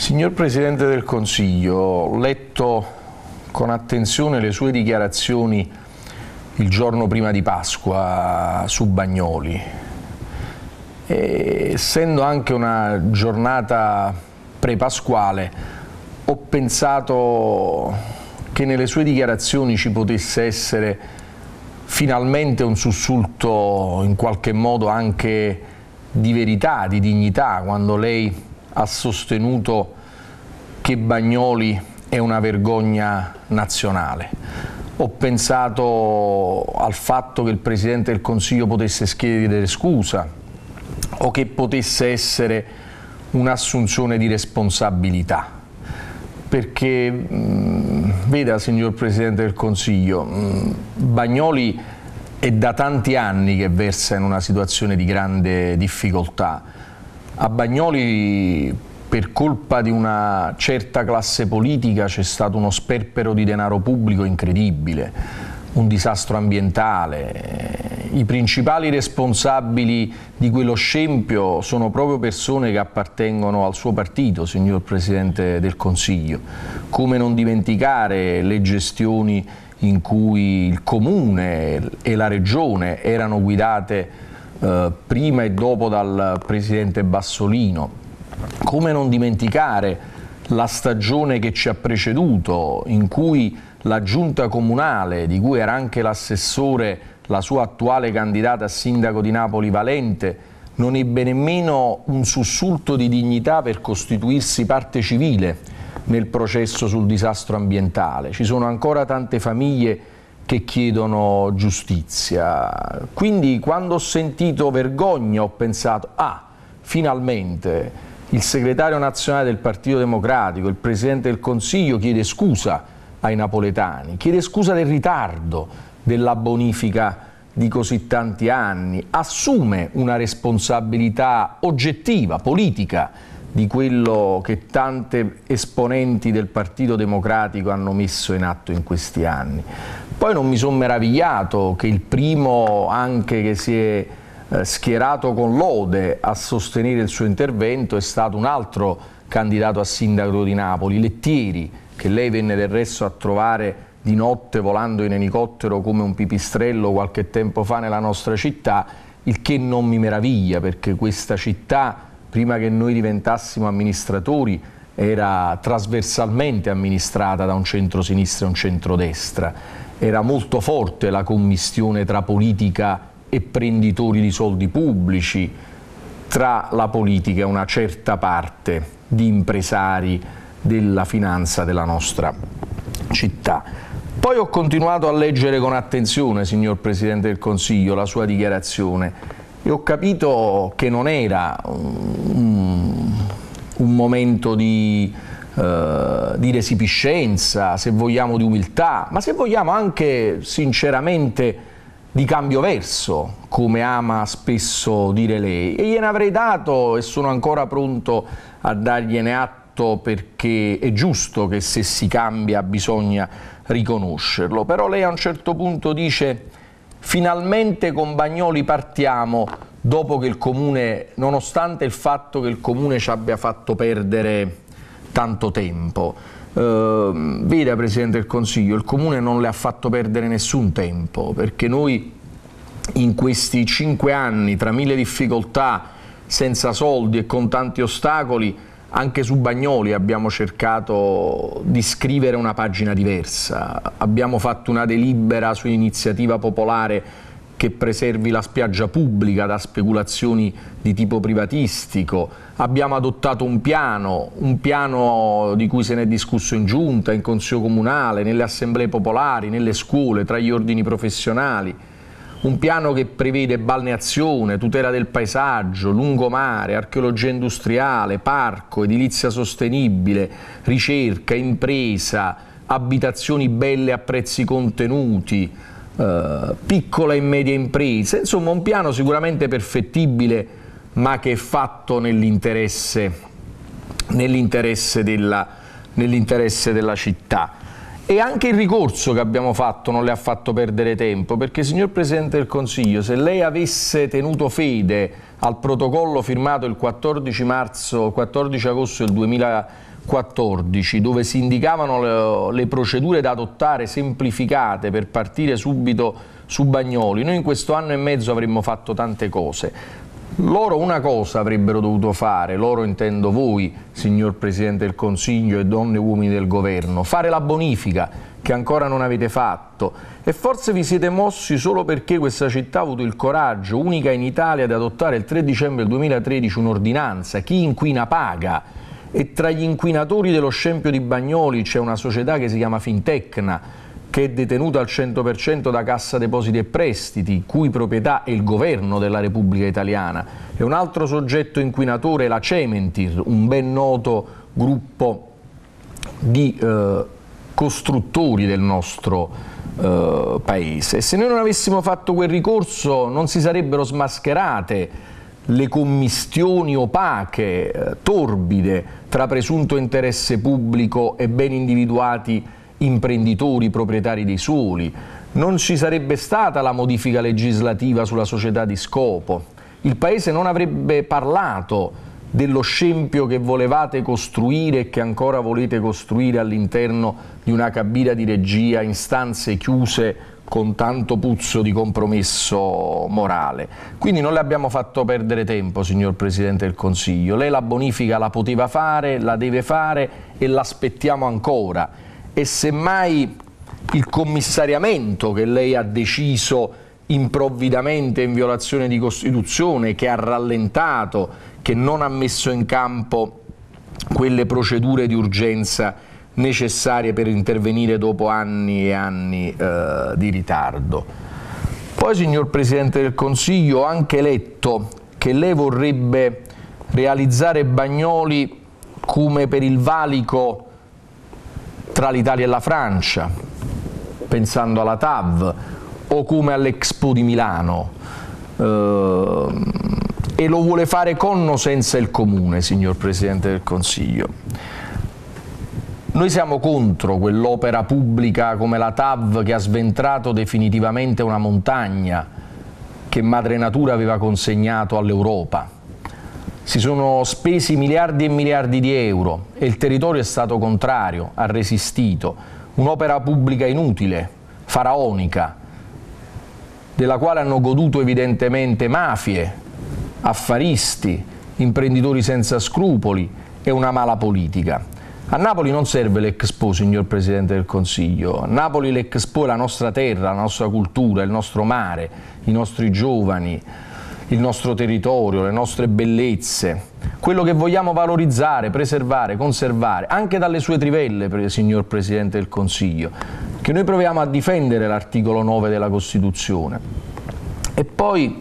Signor Presidente del Consiglio, ho letto con attenzione le sue dichiarazioni il giorno prima di Pasqua su Bagnoli. E, essendo anche una giornata pre-pasquale, ho pensato che nelle sue dichiarazioni ci potesse essere finalmente un sussulto in qualche modo anche di verità, di dignità, quando lei ha sostenuto che Bagnoli è una vergogna nazionale. Ho pensato al fatto che il Presidente del Consiglio potesse chiedere scusa o che potesse essere un'assunzione di responsabilità. Perché, veda signor Presidente del Consiglio, Bagnoli è da tanti anni che versa in una situazione di grande difficoltà. A Bagnoli, per colpa di una certa classe politica, c'è stato uno sperpero di denaro pubblico incredibile, un disastro ambientale. I principali responsabili di quello scempio sono proprio persone che appartengono al suo partito, signor Presidente del Consiglio. Come non dimenticare le gestioni in cui il Comune e la Regione erano guidate prima e dopo dal Presidente Bassolino. Come non dimenticare la stagione che ci ha preceduto, in cui la giunta comunale, di cui era anche l'assessore, la sua attuale candidata a sindaco di Napoli Valente, non ebbe nemmeno un sussulto di dignità per costituirsi parte civile nel processo sul disastro ambientale. Ci sono ancora tante famiglie che chiedono giustizia. Quindi quando ho sentito vergogna ho pensato, finalmente il segretario nazionale del Partito Democratico, il Presidente del Consiglio chiede scusa ai napoletani, chiede scusa del ritardo della bonifica di così tanti anni, assume una responsabilità oggettiva, politica, di quello che tante esponenti del Partito Democratico hanno messo in atto in questi anni. Poi non mi sono meravigliato che il primo anche che si è schierato con lode a sostenere il suo intervento è stato un altro candidato a sindaco di Napoli, Lettieri, che lei venne del resto a trovare di notte volando in elicottero come un pipistrello qualche tempo fa nella nostra città, il che non mi meraviglia, perché questa città, prima che noi diventassimo amministratori, era trasversalmente amministrata da un centro-sinistra e un centrodestra. Era molto forte la commistione tra politica e prenditori di soldi pubblici, tra la politica e una certa parte di impresari della finanza della nostra città. Poi ho continuato a leggere con attenzione, signor Presidente del Consiglio, la sua dichiarazione e ho capito che non era un momento di resipiscenza, se vogliamo di umiltà, ma se vogliamo anche sinceramente di cambio verso, come ama spesso dire lei, e gliene avrei dato e sono ancora pronto a dargliene atto, perché è giusto che se si cambia bisogna riconoscerlo. Però lei a un certo punto dice: finalmente con Bagnoli partiamo, dopo che il Comune, nonostante il fatto che il Comune ci abbia fatto perdere tanto tempo. Veda Presidente del Consiglio, il Comune non le ha fatto perdere nessun tempo, perché noi in questi 5 anni, tra mille difficoltà, senza soldi e con tanti ostacoli, anche su Bagnoli abbiamo cercato di scrivere una pagina diversa. Abbiamo fatto una delibera su iniziativa popolare che preservi la spiaggia pubblica da speculazioni di tipo privatistico. Abbiamo adottato un piano di cui se ne è discusso in giunta, in consiglio comunale, nelle assemblee popolari, nelle scuole, tra gli ordini professionali. Un piano che prevede balneazione, tutela del paesaggio, lungomare, archeologia industriale, parco, edilizia sostenibile, ricerca, impresa, abitazioni belle a prezzi contenuti, piccola e media impresa, insomma un piano sicuramente perfettibile, ma che è fatto nell'interesse della città. E anche il ricorso che abbiamo fatto non le ha fatto perdere tempo, perché signor Presidente del Consiglio, se lei avesse tenuto fede al protocollo firmato il 14 agosto del 2015 2014, dove si indicavano le procedure da adottare semplificate per partire subito su Bagnoli, noi in questo anno e mezzo avremmo fatto tante cose. Loro una cosa avrebbero dovuto fare, loro intendo voi, signor Presidente del Consiglio e donne e uomini del Governo, fare la bonifica che ancora non avete fatto, e forse vi siete mossi solo perché questa città ha avuto il coraggio, unica in Italia, di adottare il 3 dicembre 2013 un'ordinanza: chi inquina paga, e tra gli inquinatori dello scempio di Bagnoli c'è una società che si chiama Fintecna, che è detenuta al 100% da Cassa Depositi e Prestiti, cui proprietà è il governo della Repubblica Italiana, e un altro soggetto inquinatore è la Cementir, un ben noto gruppo di costruttori del nostro paese. E se noi non avessimo fatto quel ricorso non si sarebbero smascherate le commistioni opache, torbide, tra presunto interesse pubblico e ben individuati imprenditori proprietari dei suoli, non ci sarebbe stata la modifica legislativa sulla società di scopo, il Paese non avrebbe parlato dello scempio che volevate costruire e che ancora volete costruire all'interno di una cabina di regia in stanze chiuse con tanto puzzo di compromesso morale. Quindi non le abbiamo fatto perdere tempo, signor Presidente del Consiglio. Lei la bonifica la poteva fare, la deve fare e l'aspettiamo ancora. E semmai il commissariamento che lei ha deciso improvvidamente in violazione di Costituzione, che ha rallentato, che non ha messo in campo quelle procedure di urgenza necessarie per intervenire dopo anni e anni di ritardo. Poi, signor Presidente del Consiglio, ho anche letto che lei vorrebbe realizzare Bagnoli come per il valico tra l'Italia e la Francia, pensando alla TAV, o come all'Expo di Milano, e lo vuole fare con o senza il Comune, signor Presidente del Consiglio. Noi siamo contro quell'opera pubblica come la TAV che ha sventrato definitivamente una montagna che Madre Natura aveva consegnato all'Europa. Si sono spesi miliardi e miliardi di euro e il territorio è stato contrario, ha resistito. Un'opera pubblica inutile, faraonica, della quale hanno goduto evidentemente mafie, affaristi, imprenditori senza scrupoli e una mala politica. A Napoli non serve l'Expo, signor Presidente del Consiglio. A Napoli l'Expo è la nostra terra, la nostra cultura, il nostro mare, i nostri giovani, il nostro territorio, le nostre bellezze, quello che vogliamo valorizzare, preservare, conservare, anche dalle sue trivelle, signor Presidente del Consiglio, che noi proviamo a difendere l'articolo 9 della Costituzione. E poi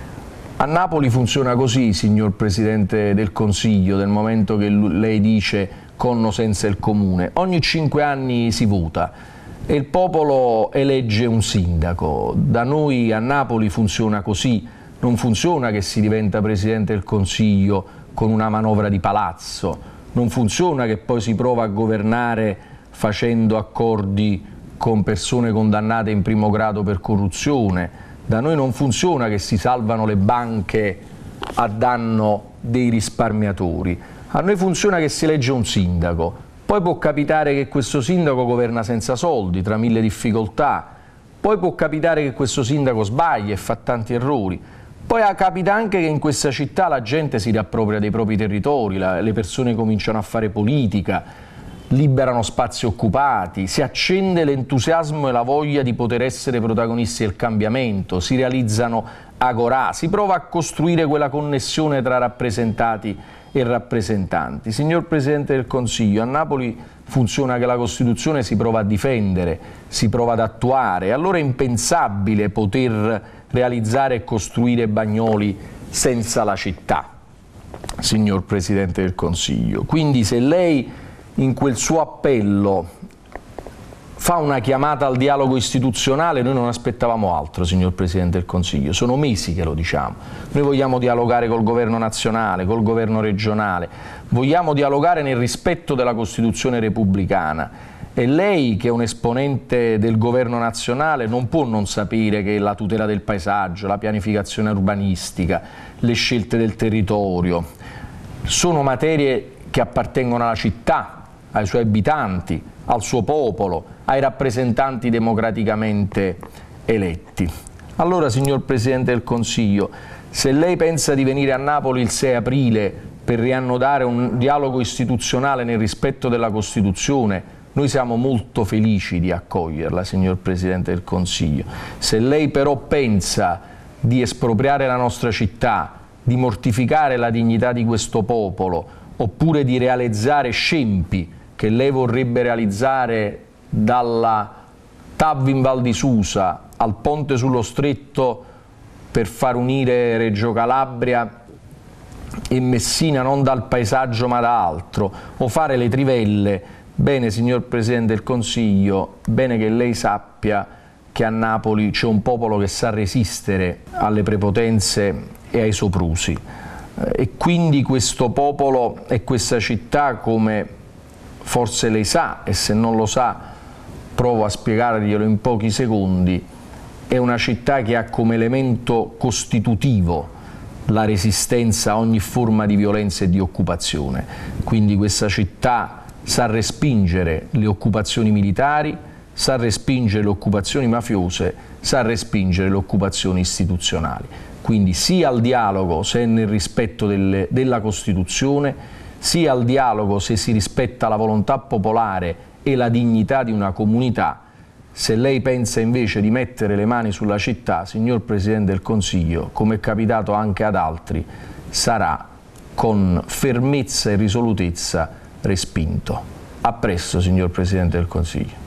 a Napoli funziona così, signor Presidente del Consiglio, del momento che lei dice con o senza il Comune. Ogni 5 anni si vota e il popolo elegge un sindaco. Da noi a Napoli funziona così. Non funziona che si diventa Presidente del Consiglio con una manovra di palazzo, non funziona che poi si prova a governare facendo accordi con persone condannate in primo grado per corruzione, da noi non funziona che si salvano le banche a danno dei risparmiatori, a noi funziona che si elegge un sindaco, poi può capitare che questo sindaco governa senza soldi, tra mille difficoltà, poi può capitare che questo sindaco sbaglia e fa tanti errori. Poi capita anche che in questa città la gente si riappropria dei propri territori, le persone cominciano a fare politica, liberano spazi occupati, si accende l'entusiasmo e la voglia di poter essere protagonisti del cambiamento, si realizzano agorà, si prova a costruire quella connessione tra rappresentati e rappresentanti. Signor Presidente del Consiglio, a Napoli funziona che la Costituzione si prova a difendere, si prova ad attuare, allora è impensabile poter realizzare e costruire Bagnoli senza la città, signor Presidente del Consiglio. Quindi se lei in quel suo appello fa una chiamata al dialogo istituzionale, noi non aspettavamo altro, signor Presidente del Consiglio, sono mesi che lo diciamo. Noi vogliamo dialogare col governo nazionale, col governo regionale, vogliamo dialogare nel rispetto della Costituzione repubblicana. E lei, che è un esponente del governo nazionale, non può non sapere che la tutela del paesaggio, la pianificazione urbanistica, le scelte del territorio sono materie che appartengono alla città, ai suoi abitanti, al suo popolo, ai rappresentanti democraticamente eletti. Allora, signor Presidente del Consiglio, se lei pensa di venire a Napoli il 6 aprile per riannodare un dialogo istituzionale nel rispetto della Costituzione, noi siamo molto felici di accoglierla, signor Presidente del Consiglio. Se lei però pensa di espropriare la nostra città, di mortificare la dignità di questo popolo, oppure di realizzare scempi che lei vorrebbe realizzare dalla TAV in Val di Susa al ponte sullo Stretto per far unire Reggio Calabria e Messina non dal paesaggio ma da altro, o fare le trivelle, bene, signor Presidente del Consiglio, bene che lei sappia che a Napoli c'è un popolo che sa resistere alle prepotenze e ai soprusi, e quindi questo popolo e questa città, come forse lei sa, e se non lo sa provo a spiegarglielo in pochi secondi, è una città che ha come elemento costitutivo la resistenza a ogni forma di violenza e di occupazione. Quindi questa città sa respingere le occupazioni militari, sa respingere le occupazioni mafiose, sa respingere le occupazioni istituzionali. Quindi sia al dialogo se è nel rispetto della Costituzione, sia al dialogo se si rispetta la volontà popolare e la dignità di una comunità. Se lei pensa invece di mettere le mani sulla città, signor Presidente del Consiglio, come è capitato anche ad altri, sarà con fermezza e risolutezza respinto. A presto, signor Presidente del Consiglio.